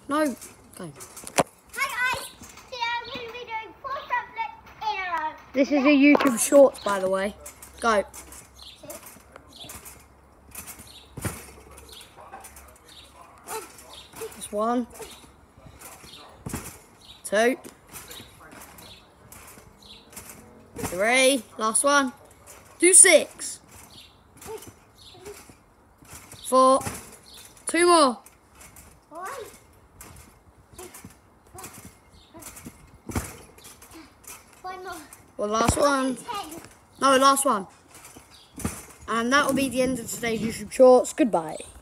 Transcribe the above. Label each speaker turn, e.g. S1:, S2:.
S1: No. Go.
S2: Hi guys, today I'm going to be doing 4 front flips in a row.
S1: This is a YouTube Shorts, by the way. Go. Just 1, 2, 3. Last one. Do 6. 4. 2 more.
S2: One more.
S1: Well, last one.
S2: 10.
S1: No, last one. And that will be the end of today's YouTube Shorts. Goodbye.